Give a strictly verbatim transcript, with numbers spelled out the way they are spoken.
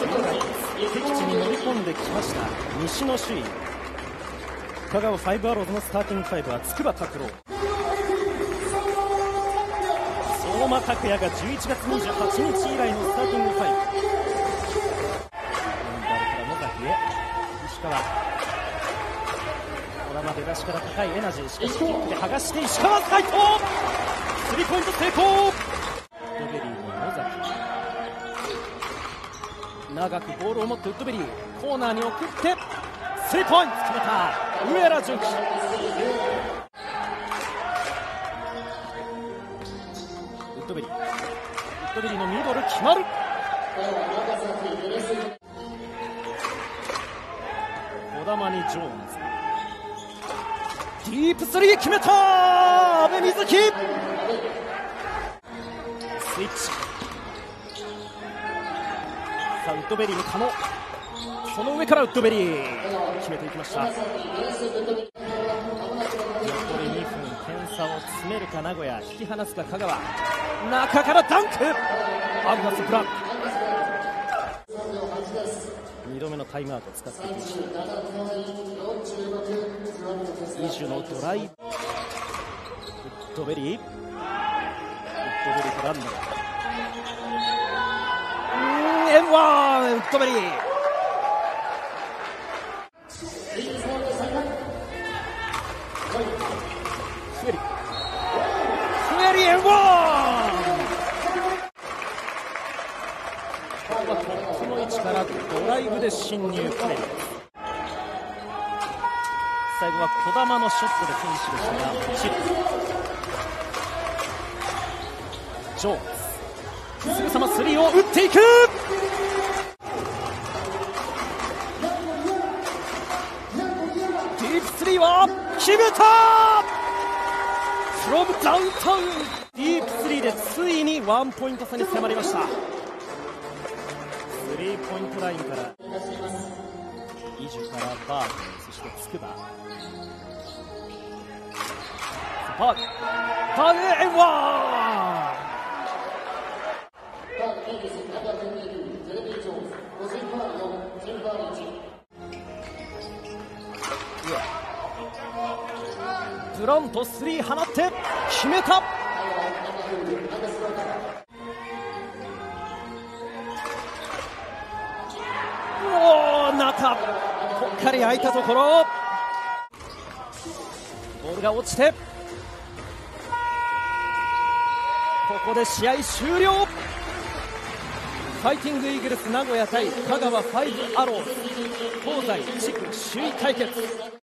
敵地に乗り込んできました西の首位香川ファイブアローズのスターティングファイブは筑波拓郎、相馬拓也がじゅういちがつにじゅうはちにち以来のスターティングファイブ。メンバルから野崎へ石川、小田まで出しから高いエナジー、しかしキックで剥がして石川斉藤スリーポイント成功。ウッドベリーの野崎、長くボールを持ってウッドベリーコーナーに送ってスリーポイント決めた上原純喜。ウッドベリーウッドベリーのミドル決まる。児玉にジョーンズ、ディープスリー決めた阿部瑞希。スイッチ、さあウッドベリーに加納、その上からウッドベリー決めていきました。残りにふん、点差を詰めるか名古屋、引き離すか香川、中からダンク、アグナス・ブランにどめのタイムアウトを使っていきました。イシュのドライブ、ウッドベリーウッドベリーとランド、エムワン ウッドベリー、フエリフエリ エムワン、トップの位置からドライブで侵入フエリ、最後は児玉のショットでフィニッシュでしたが落ちる。ジョーンズすぐさまスリーを打っていく。ディープスリーは決めた。フロムダウンタウン、ディープスリーでついにワンポイント差に迫りました。スリーポイントラインからイジュからバーグ、そして筑波、バーグバーグエムワン、ブラントスリー放って決めた。おー、中ぽっかり空いたところ、ボールが落ちてここで試合終了。ファイティングイーグルス名古屋対香川ファイブアローズ、東西地区首位対決。